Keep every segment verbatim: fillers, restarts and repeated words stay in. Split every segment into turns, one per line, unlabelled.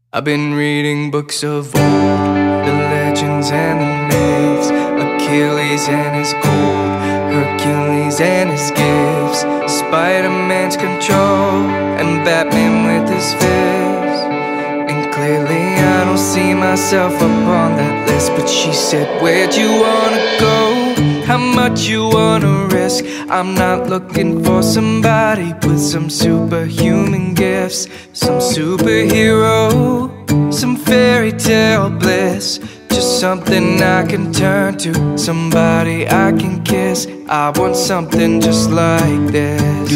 I've been reading books of old, the legends and the myths, Achilles and his gold, Hercules and his gifts, Spider-Man's control, and Batman with his fists. And clearly I don't see myself up on that list. But she said, where'd you wanna go? How much you wanna risk? I'm not looking for somebody with some superhuman gifts, some superhero, some fairy tale bliss. Just something I can turn to, somebody I can kiss. I want something just like this.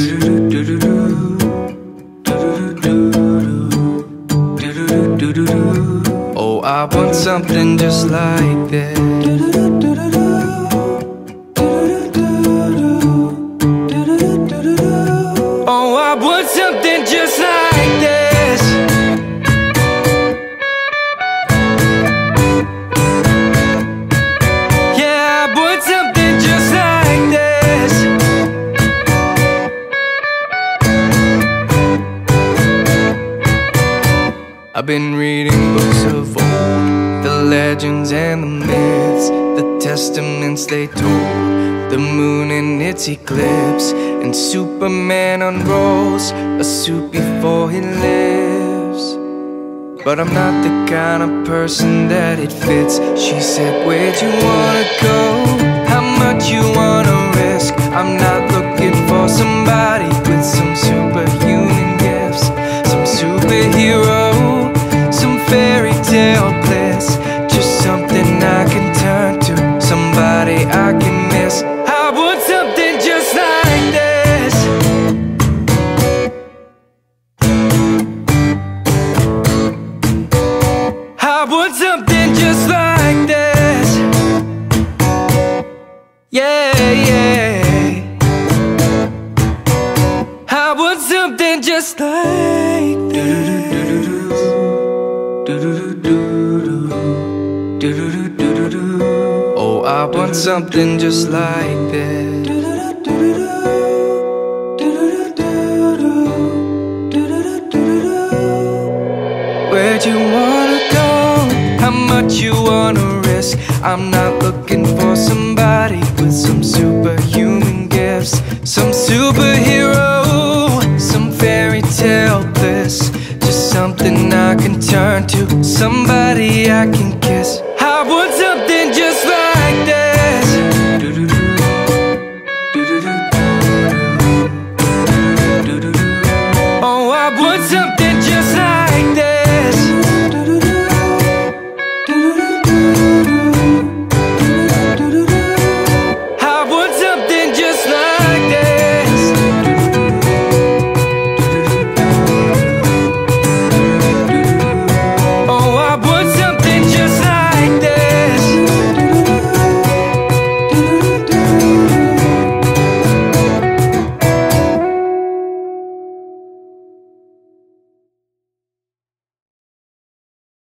Oh, I want something just like this. Oh, I want something just like this. Yeah, I want something just like this. I've been reading books of old, the legends and the myths, the testaments they told, the moon in its eclipse, and Superman unrolls a suit before he lives. But I'm not the kind of person that it fits. She said, where'd you wanna go? How much you wanna risk? I'm not looking for somebody with some superhuman gifts, some superhero, some fairy tale bliss. Just something I can turn to, somebody I can miss. I want something just like this. I want something just like this. Yeah, yeah. I want something just like this. Oh, I want something just like this. Where'd you wanna go? How much you wanna risk? I'm not looking for somebody with some superhuman gifts, some superhero, some fairy tale bliss. Just something I can turn to, somebody I can kiss.